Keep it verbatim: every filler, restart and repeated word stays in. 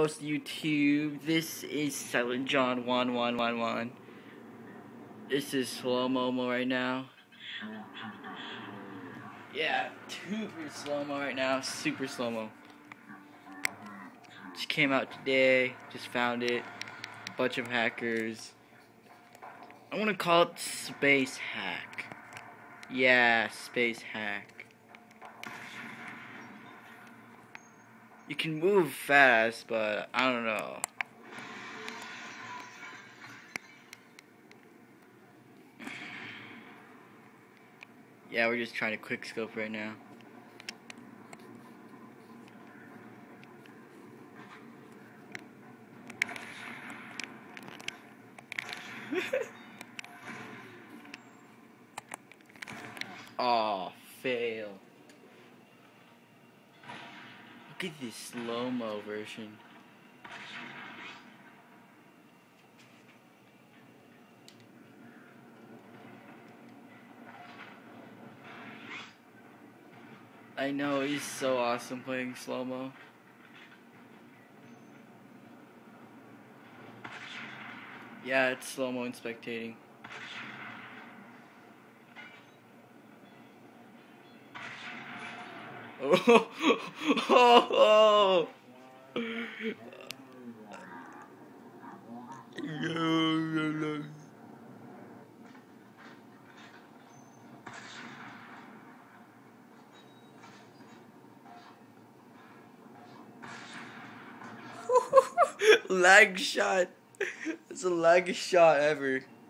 Ghost YouTube. This is Silent John one one one one. This is slow mo right now. Yeah, super slow mo right now. Super slow mo. Just came out today. Just found it. Bunch of hackers. I want to call it space hack. Yeah, space hack. You can move fast, but I don't know. Yeah, we're just trying to quick scope right now. Oh, fail. Look at this slow-mo version. I know, he's so awesome playing slow-mo. Yeah, it's slow-mo and spectating. Oh, oh, oh. Lag shot. It's the lag shot ever.